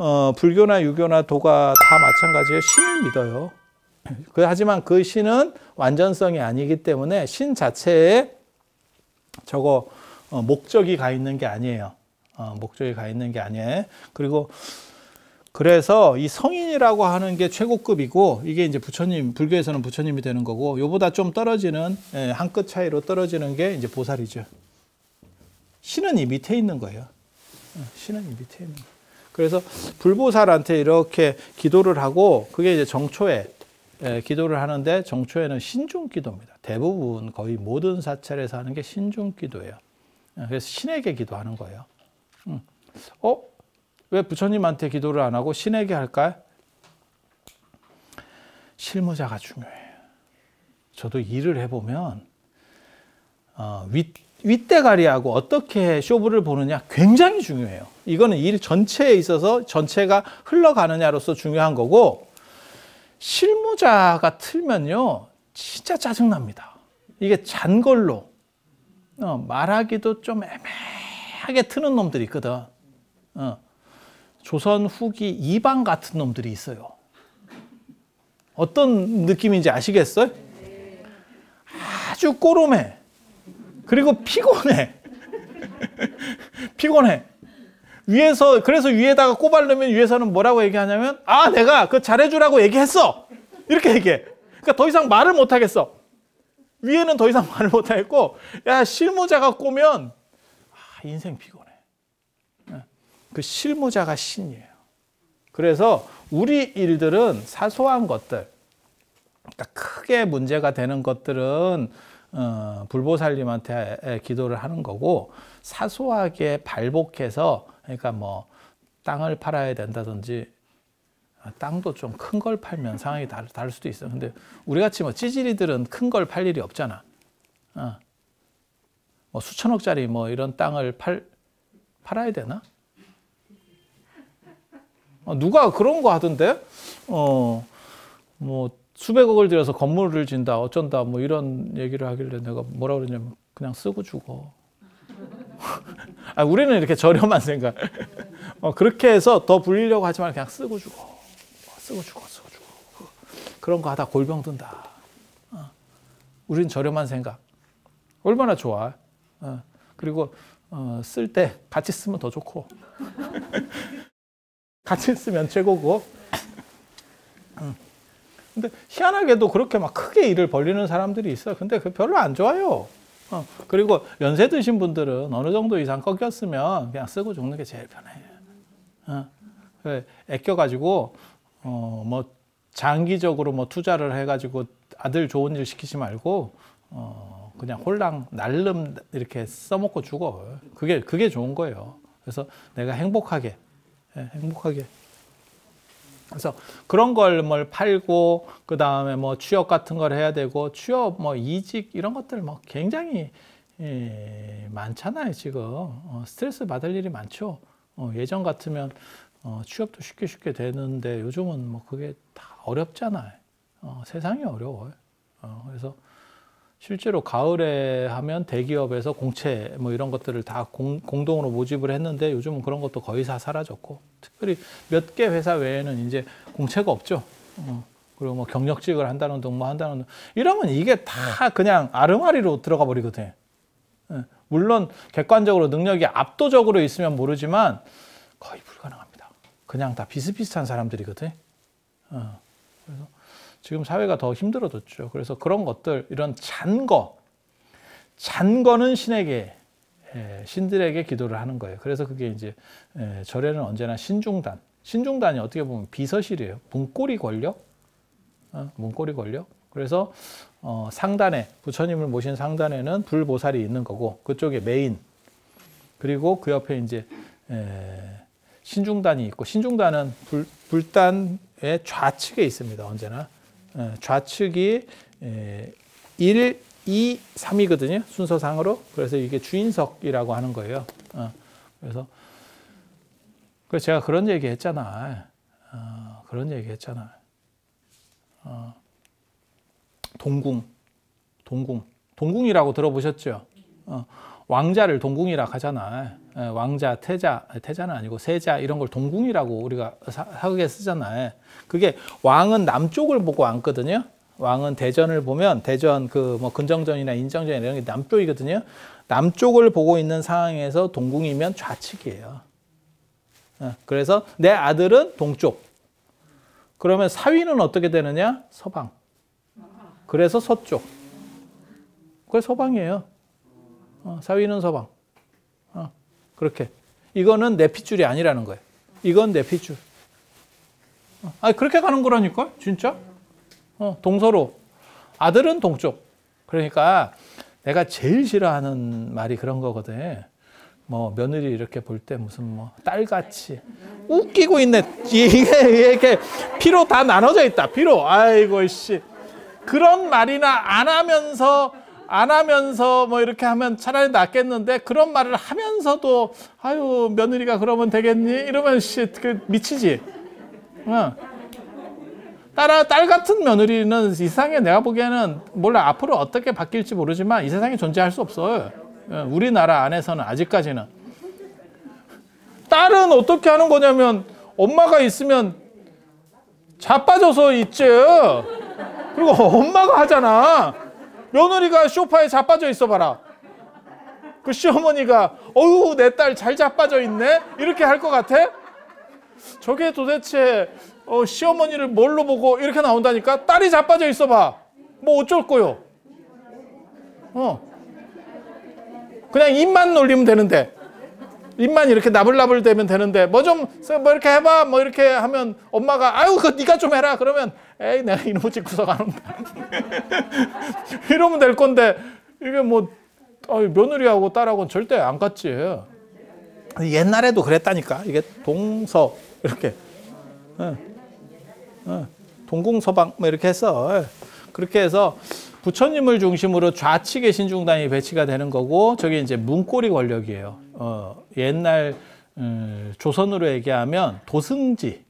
불교나 유교나 도가 다 마찬가지예요. 신을 믿어요. 하지만 그 신은 완전성이 아니기 때문에 신 자체에 저거 목적이 가 있는 게 아니에요. 목적이 가 있는 게 아니에요. 그리고 그래서 이 성인이라고 하는 게 최고급이고, 이게 이제 부처님, 불교에서는 부처님이 되는 거고, 요보다 좀 떨어지는, 한 끗 차이로 떨어지는 게 이제 보살이죠. 신은 이 밑에 있는 거예요. 신은 이 밑에 있는 거예요. 그래서 불보살한테 이렇게 기도를 하고, 그게 이제 정초에 기도를 하는데, 정초에는 신중 기도입니다. 대부분 거의 모든 사찰에서 하는 게 신중 기도예요. 그래서 신에게 기도하는 거예요. 왜 부처님한테 기도를 안 하고 신에게 할까요? 실무자가 중요해요. 저도 일을 해보면 윗대가리하고 어떻게 쇼부를 보느냐 굉장히 중요해요. 이거는 일 전체에 있어서 전체가 흘러가느냐로서 중요한 거고, 실무자가 틀면요 진짜 짜증납니다. 이게 잔걸로 말하기도 좀 애매하게 트는 놈들이 있거든. 조선 후기 이방 같은 놈들이 있어요. 어떤 느낌인지 아시겠어요? 아주 꼬롬해. 그리고 피곤해. 피곤해. 그래서 위에다가 꼬바르면 위에서는 뭐라고 얘기하냐면, 내가 그거 잘해주라고 얘기했어. 이렇게 얘기해. 그러니까 더 이상 말을 못 하겠어. 위에는 더 이상 말을 못 하겠고, 실무자가 꼬면, 인생 피곤해. 그 실무자가 신이에요. 그래서 우리 일들은 사소한 것들, 그러니까 크게 문제가 되는 것들은 불보살님한테 기도를 하는 거고, 사소하게 발복해서, 그러니까 뭐 땅을 팔아야 된다든지, 땅도 좀 큰 걸 팔면 상황이 다를 수도 있어. 근데 우리같이 뭐 찌질이들은 큰 걸 팔 일이 없잖아. 뭐 수천억짜리 뭐 이런 땅을 팔아야 되나? 누가 그런 거 하던데? 뭐 수백억을 들여서 건물을 진다, 어쩐다, 뭐 이런 얘기를 하길래 내가 뭐라 그러냐면 그냥 쓰고 죽어. 우리는 이렇게 저렴한 생각. 그렇게 해서 더 불리려고 하지 말고 그냥 쓰고 죽어. 쓰고 죽어. 그런 거 하다 골병 든다. 우린 저렴한 생각. 얼마나 좋아. 그리고 쓸 때 같이 쓰면 더 좋고. 같이 쓰면 최고고. 근데 희한하게도 그렇게 막 크게 일을 벌리는 사람들이 있어요. 근데 그 별로 안 좋아요. 그리고 연세 드신 분들은 어느 정도 이상 꺾였으면 그냥 쓰고 죽는 게 제일 편해요. 아껴가지고 뭐 장기적으로 뭐 투자를 해가지고 아들 좋은 일 시키지 말고 그냥 홀랑 날름 이렇게 써먹고 죽어. 그게 좋은 거예요. 그래서 내가 행복하게. 그래서 그런 걸 뭘 팔고, 그 다음에 뭐 취업 같은 걸 해야 되고, 취업 뭐 이직 이런 것들 뭐 굉장히 많잖아요, 지금. 스트레스 받을 일이 많죠. 예전 같으면 취업도 쉽게 되는데 요즘은 뭐 그게 다 어렵잖아요. 세상이 어려워요. 그래서 실제로 가을에 하면 대기업에서 공채 뭐 이런 것들을 다 공동으로 모집을 했는데 요즘은 그런 것도 거의 다 사라졌고, 특별히 몇 개 회사 외에는 이제 공채가 없죠. 그리고 뭐 경력직을 한다는 등 뭐 한다는 등 이러면 이게 다 그냥 아르마리로 들어가 버리거든요. 물론 객관적으로 능력이 압도적으로 있으면 모르지만 거의 불가능합니다. 그냥 다 비슷비슷한 사람들이거든요. 그래서 지금 사회가 더 힘들어졌죠. 그래서 그런 것들, 이런 잔거는 신들에게 기도를 하는 거예요. 그래서 그게 이제 절에는 언제나 신중단이 어떻게 보면 비서실이에요. 문고리 권력. 그래서 상단에, 부처님을 모신 상단에는 불보살이 있는 거고, 그쪽에 메인, 그리고 그 옆에 이제 신중단이 있고, 신중단은 불단의 좌측에 있습니다. 언제나. 좌측이 1, 2, 3이거든요. 순서상으로. 그래서 이게 주인석이라고 하는 거예요. 그래서 제가 그런 얘기 했잖아. 동궁이라고 들어보셨죠? 왕자를 동궁이라고 하잖아. 왕자, 태자는 아니고 세자 이런 걸 동궁이라고 우리가 사극에 쓰잖아요. 그게 왕은 남쪽을 보고 앉거든요. 왕은 대전을 보면 대전 그 뭐 근정전이나 인정전 이런 게 남쪽이거든요. 남쪽을 보고 있는 상황에서 동궁이면 좌측이에요. 그래서 내 아들은 동쪽. 그러면 사위는 어떻게 되느냐? 서방. 그래서 서쪽. 그게 서방이에요. 사위는 서방. 그렇게. 이거는 내 핏줄이 아니라는 거예요. 이건 내 핏줄. 아니, 그렇게 가는 거라니까? 진짜? 동서로. 아들은 동쪽. 그러니까 내가 제일 싫어하는 말이 그런 거거든. 뭐 며느리 이렇게 볼 때 무슨 뭐 딸같이 웃기고 있네. 이게 이렇게 피로 다 나눠져 있다. 피로. 아이고 씨. 그런 말이나 안 하면서 뭐 이렇게 하면 차라리 낫겠는데 그런 말을 하면서도 아유 며느리가 그러면 되겠니? 이러면 씨 그 미치지. 딸 같은 며느리는 이 세상에 내가 보기에는 몰라 앞으로 어떻게 바뀔지 모르지만 이 세상에 존재할 수 없어요. 우리나라 안에서는 아직까지는. 딸은 어떻게 하는 거냐면 엄마가 있으면 자빠져서 있지. 그리고 엄마가 하잖아. 며느리가 소파에 자빠져 있어 봐라. 그 시어머니가 어휴 내 딸 잘 자빠져 있네? 이렇게 할 것 같아? 저게 도대체 시어머니를 뭘로 보고 이렇게 나온다니까? 딸이 자빠져 있어 봐. 뭐 어쩔 거요? 그냥 입만 놀리면 되는데. 입만 이렇게 나불나불 되면 되는데 뭐 좀 뭐 이렇게 해봐 뭐 이렇게 하면 엄마가 아유 그거 네가 좀 해라 그러면 에이 내가 이놈의 집 구석 안 온다 이러면 될 건데 이게 뭐 며느리하고 딸하고는 절대 안 같지. 옛날에도 그랬다니까. 이게 동서 이렇게 동궁서방 뭐 이렇게 했어. 그렇게 해서 부처님을 중심으로 좌측에 신중단이 배치가 되는 거고 저게 이제 문고리 권력이에요. 옛날 조선으로 얘기하면 도승지,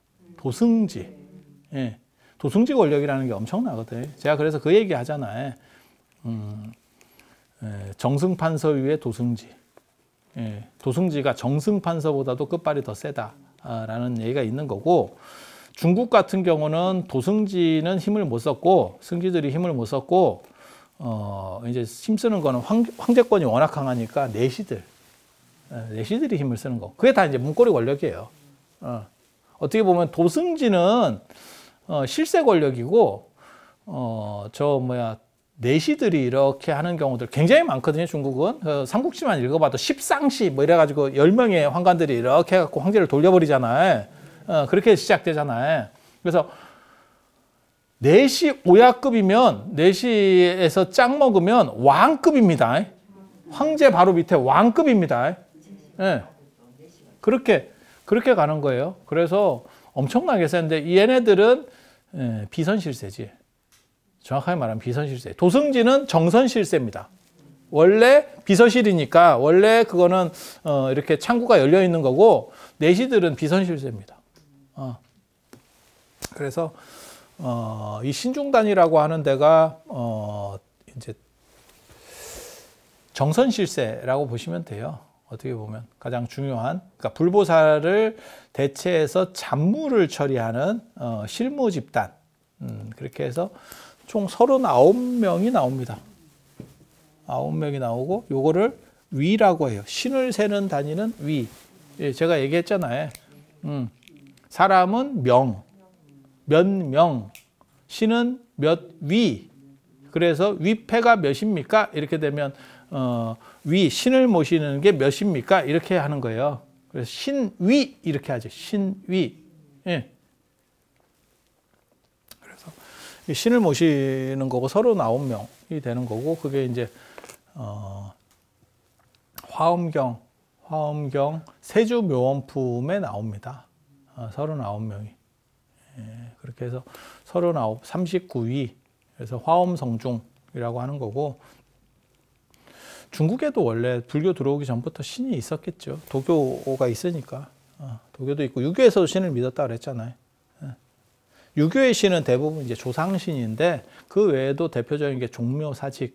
예. 도승지 권력이라는 게 엄청나거든. 제가 그래서 그 얘기 하잖아요. 정승판서 위에 도승지. 예. 도승지가 정승판서보다도 끝발이 더 세다라는 얘기가 있는 거고 중국 같은 경우는 도승지는 힘을 못 썼고 승지들이 힘을 못 썼고 이제 힘쓰는 거는 황제권이 워낙 강하니까 내시들이 힘을 쓰는 거. 그게 다 이제 문고리 권력이에요. 어떻게 보면 도승지는 실세 권력이고 내시들이 이렇게 하는 경우들 굉장히 많거든요. 중국은 삼국지만 읽어봐도 십상시 뭐 이래가지고 10명의 황관들이 이렇게 해갖고 황제를 돌려버리잖아요. 그렇게 시작되잖아요. 그래서 내시 오야급이면 내시에서 짱 먹으면 왕급입니다. 황제 바로 밑에 왕급입니다. 네. 그렇게 가는 거예요. 그래서 엄청나게 센데 얘네들은 비선실세지. 정확하게 말하면 비선실세. 도승지는 정선실세입니다. 원래 비서실이니까 원래 그거는 이렇게 창구가 열려 있는 거고 내시들은 비선실세입니다. 그래서 이 신중단이라고 하는 데가 이제 정선실세라고 보시면 돼요. 어떻게 보면 가장 중요한 그러니까 불보살을 대체해서 잡무를 처리하는 실무 집단 그렇게 해서 총 39명이 나옵니다. 9명이 나오고 요거를 위라고 해요. 신을 세는 단위는 위. 제가 얘기했잖아요. 사람은 명, 몇 명, 신은 몇 위. 그래서 위패가 몇입니까? 이렇게 되면 위, 신을 모시는 게 몇입니까? 이렇게 하는 거예요. 그래서 신위 이렇게 하죠. 신위. 예. 그래서 신을 모시는 거고 39명이 되는 거고 그게 이제 화엄경 세주묘원품에 나옵니다. 39명이. 예, 그렇게 해서 39, 39위. 그래서 화엄성중이라고 하는 거고 중국에도 원래 불교 들어오기 전부터 신이 있었겠죠. 도교가 있으니까. 도교도 있고 유교에서도 신을 믿었다 그랬잖아요. 유교의 신은 대부분 이제 조상신인데 그 외에도 대표적인 게 종묘사직,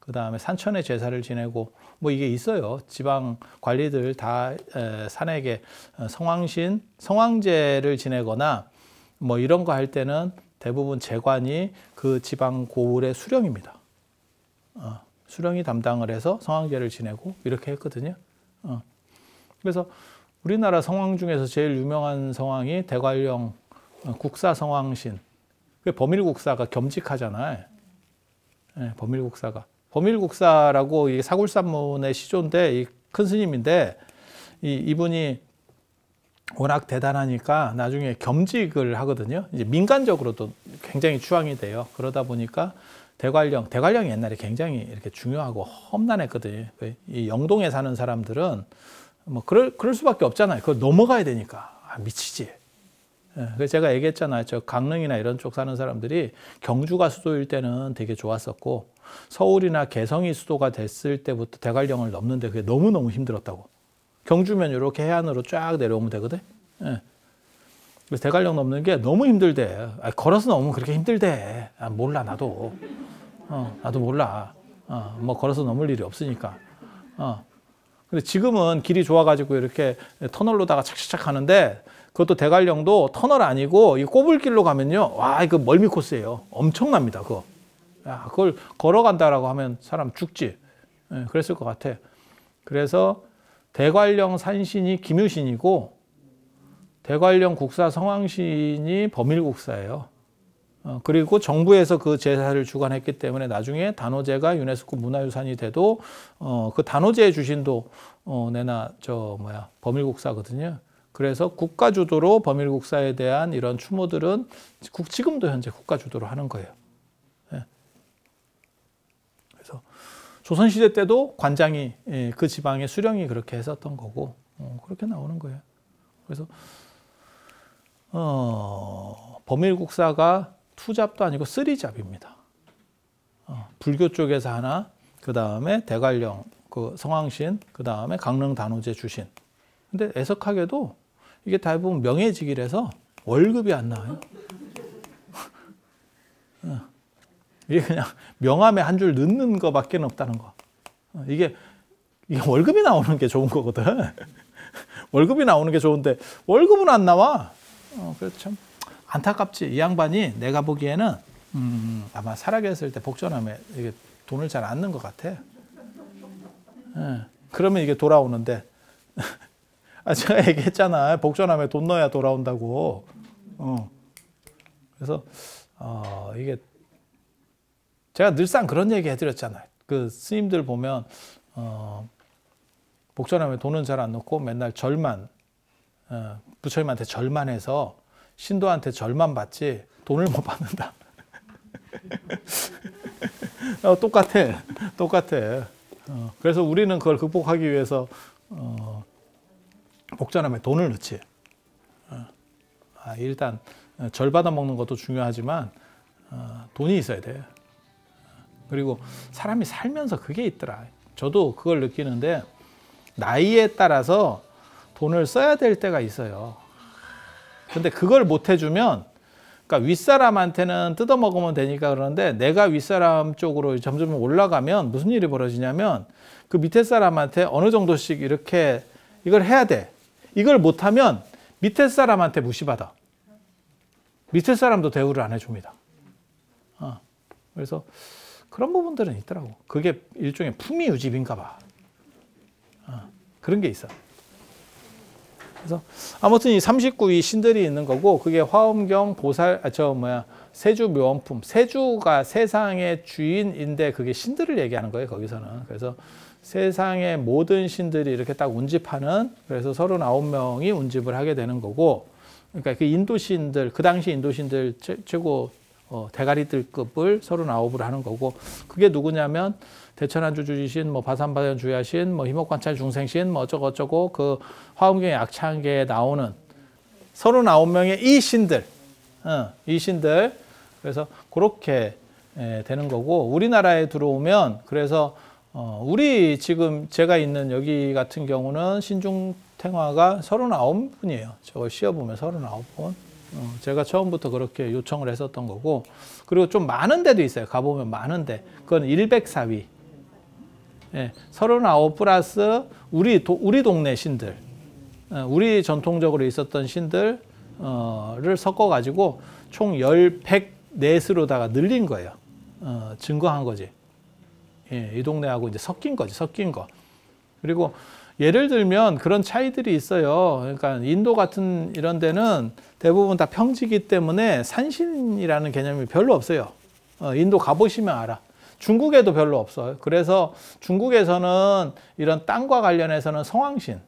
그 다음에 산천의 제사를 지내고 뭐 이게 있어요. 지방 관리들 다 산에게 성왕신, 성왕제를 지내거나 뭐 이런 거 할 때는 대부분 제관이 그 지방 고을의 수령입니다. 수령이 담당을 해서 성왕제를 지내고 이렇게 했거든요. 그래서 우리나라 성왕 중에서 제일 유명한 성왕이 대관령 국사 성왕신. 범일국사가 겸직하잖아요. 네, 범일국사가. 범일국사라고 이 사굴산문의 시조인데, 이 큰 스님인데, 이분이 워낙 대단하니까 나중에 겸직을 하거든요. 이제 민간적으로도 굉장히 추앙이 돼요. 그러다 보니까 대관령이 옛날에 굉장히 이렇게 중요하고 험난했거든요. 이 영동에 사는 사람들은 뭐 그럴 수밖에 없잖아요. 그걸 넘어가야 되니까. 미치지. 그래서 제가 얘기했잖아요. 저 강릉이나 이런 쪽 사는 사람들이 경주가 수도일 때는 되게 좋았었고 서울이나 개성이 수도가 됐을 때부터 대관령을 넘는데 그게 너무너무 힘들었다고. 경주면 이렇게 해안으로 쫙 내려오면 되거든. 그래서 대관령 넘는 게 너무 힘들대. 걸어서 넘으면 그렇게 힘들대. 몰라 나도. 나도 몰라. 뭐 걸어서 넘을 일이 없으니까. 근데 지금은 길이 좋아가지고 이렇게 터널로다가 착착착 하는데 그것도 대관령도 터널 아니고 이 꼬불길로 가면요. 와, 이거 멀미 코스예요. 엄청납니다, 그거. 야, 그걸 걸어간다라고 하면 사람 죽지. 그랬을 것 같아. 그래서 대관령 산신이 김유신이고 대관령 국사 성왕신이 범일국사예요. 그리고 정부에서 그 제사를 주관했기 때문에 나중에 단오제가 유네스코 문화유산이 돼도 그 단오제의 주신도 내나 범일국사거든요. 그래서 국가 주도로 범일국사에 대한 이런 추모들은 지금도 현재 국가 주도로 하는 거예요. 그래서 조선시대 때도 관장이 그 지방의 수령이 그렇게 했었던 거고 그렇게 나오는 거예요. 그래서 범일국사가 투잡도 아니고 쓰리잡입니다. 불교 쪽에서 하나, 그 다음에 대관령, 그 성왕신, 그 다음에 강릉 단오제 주신. 근데 애석하게도 이게 대부분 명예직이라서 월급이 안 나와요. 이게 그냥 명함에 한 줄 넣는 거밖에 없다는 거. 이게 월급이 나오는 게 좋은 거거든. 월급이 나오는 게 좋은데 월급은 안 나와. 그래서 참 안타깝지. 이 양반이 내가 보기에는 아마 살아계셨을 때 복전함에 이게 돈을 잘 안 넣은 것 같아. 그러면 이게 돌아오는데 제가 얘기했잖아. 복전함에 돈 넣어야 돌아온다고. 그래서 이게 제가 늘상 그런 얘기 해드렸잖아요. 그 스님들 보면 복전함에 돈은 잘 안 넣고 맨날 절만 부처님한테 절만 해서 신도한테 절만 받지 돈을 못 받는다. 똑같아. 그래서 우리는 그걸 극복하기 위해서 복전함에 돈을 넣지. 일단 절 받아 먹는 것도 중요하지만 돈이 있어야 돼. 그리고 사람이 살면서 그게 있더라. 저도 그걸 느끼는데 나이에 따라서 돈을 써야 될 때가 있어요. 근데 그걸 못 해주면, 그러니까 윗사람한테는 뜯어먹으면 되니까 그러는데 내가 윗사람 쪽으로 점점 올라가면 무슨 일이 벌어지냐면 그 밑에 사람한테 어느 정도씩 이렇게 이걸 해야 돼. 이걸 못하면 밑에 사람한테 무시받아. 밑에 사람도 대우를 안 해줍니다. 그래서 그런 부분들은 있더라고. 그게 일종의 품위유집인가 봐. 그런 게 있어. 그래서 아무튼 이 39위 신들이 있는 거고 그게 화엄경 보살 세주 묘원품. 세주가 세상의 주인인데 그게 신들을 얘기하는 거예요. 거기서는. 그래서 세상의 모든 신들이 이렇게 딱 운집하는, 그래서 39명이 운집을 하게 되는 거고, 그러니까 그 인도신들, 그 당시 인도신들 최고 대가리들급을 39을 하는 거고, 그게 누구냐면 대천안주 주지신, 뭐 바산바연 주야신, 뭐 희목관찰 중생신, 뭐 어쩌고 그 화엄경의 약창계에 나오는 39명의 이 신들, 이 신들. 그래서 그렇게 되는 거고, 우리나라에 들어오면 그래서 우리 지금 제가 있는 여기 같은 경우는 신중탱화가 39분이에요. 저걸 씌어보면 39분. 제가 처음부터 그렇게 요청을 했었던 거고, 그리고 좀 많은 데도 있어요. 가보면 많은데 그건 104위. 예, 39 플러스 우리 동네 신들, 우리 전통적으로 있었던 신들을 섞어가지고 총 104넷으로다가 늘린 거예요. 증거한 거지. 예, 이 동네하고 이제 섞인 거지, 섞인 거. 그리고 예를 들면 그런 차이들이 있어요. 그러니까 인도 같은 이런 데는 대부분 다 평지기 때문에 산신이라는 개념이 별로 없어요. 인도 가보시면 알아. 중국에도 별로 없어요. 그래서 중국에서는 이런 땅과 관련해서는 성왕신,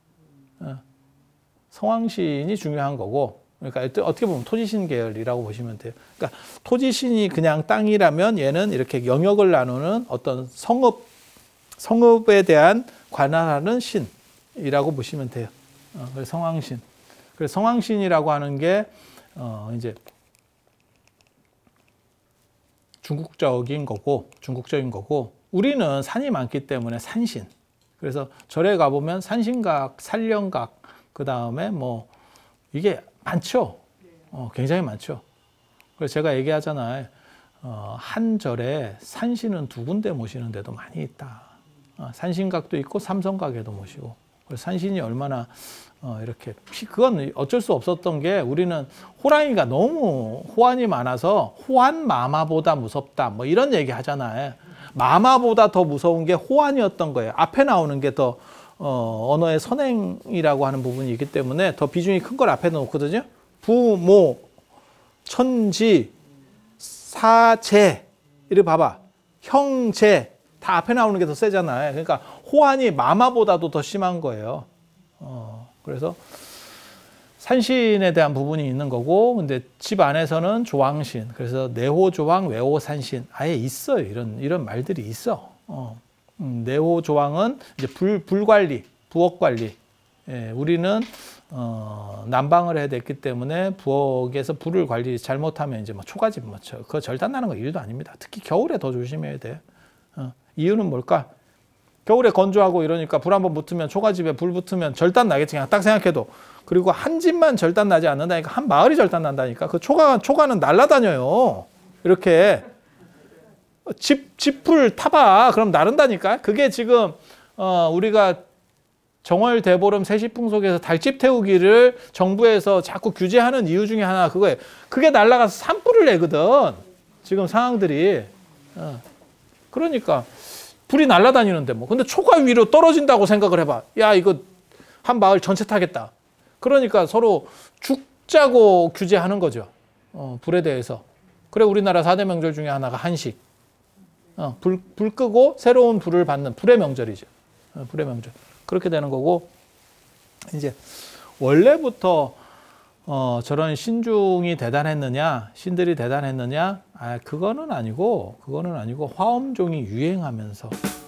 성왕신이 중요한 거고, 그러니까 어떻게 보면 토지신 계열이라고 보시면 돼요. 그러니까 토지신이 그냥 땅이라면 얘는 이렇게 영역을 나누는 어떤 성읍에 대한 관할하는 신이라고 보시면 돼요. 그래서 성왕신. 그래서 성왕신이라고 하는 게 이제 중국적인 거고, 우리는 산이 많기 때문에 산신. 그래서 절에 가보면 산신각, 산령각, 그 다음에 뭐 이게 많죠. 굉장히 많죠. 그래서 제가 얘기하잖아요. 한 절에 산신은 2군데 모시는 데도 많이 있다. 산신각도 있고 삼성각에도 모시고. 그래서 산신이 얼마나 이렇게 그건 어쩔 수 없었던 게 우리는 호랑이가 너무 호환이 많아서 호환 마마보다 무섭다 뭐 이런 얘기 하잖아요. 마마보다 더 무서운 게 호환이었던 거예요. 앞에 나오는 게 더 언어의 선행이라고 하는 부분이 있기 때문에 더 비중이 큰 걸 앞에 놓거든요. 부모, 천지, 사제 이렇게 봐봐. 형제 다 앞에 나오는 게 더 세잖아요. 그러니까 호환이 마마보다도 더 심한 거예요. 그래서 산신에 대한 부분이 있는 거고, 근데 집 안에서는 조왕신, 그래서 내호조왕, 외호산신 아예 있어요. 이런 말들이 있어. 내호조왕은 이제 불 관리, 부엌 관리. 예, 우리는 난방을 해야 됐기 때문에 부엌에서 불을 관리 잘못하면 이제 뭐 초가집 그거 절단 나는 거 일도 아닙니다. 특히 겨울에 더 조심해야 돼요. 이유는 뭘까? 겨울에 건조하고 이러니까 불 한번 붙으면 초가집에 불 붙으면 절단 나겠지. 그냥 딱 생각해도. 그리고 한 집만 절단 나지 않는다니까 한 마을이 절단 난다니까. 그 초가는 날아다녀요. 이렇게 집불 타봐. 그럼 나른다니까. 그게 지금 우리가 정월 대보름 세시풍속에서 달집 태우기를 정부에서 자꾸 규제하는 이유 중에 하나 그거예요. 그게 날아가서 산불을 내거든. 지금 상황들이. 그러니까 불이 날아다니는데 뭐. 근데 초가 위로 떨어진다고 생각을 해봐. 야, 이거 한 마을 전체 타겠다. 그러니까 서로 죽자고 규제하는 거죠. 불에 대해서. 그래 우리나라 4대 명절 중에 하나가 한식. 불 끄고 새로운 불을 받는 불의 명절이죠. 불의 명절. 그렇게 되는 거고, 이제 원래부터 저런 신중이 대단했느냐, 신들이 대단했느냐, 그거는 아니고 화엄종이 유행하면서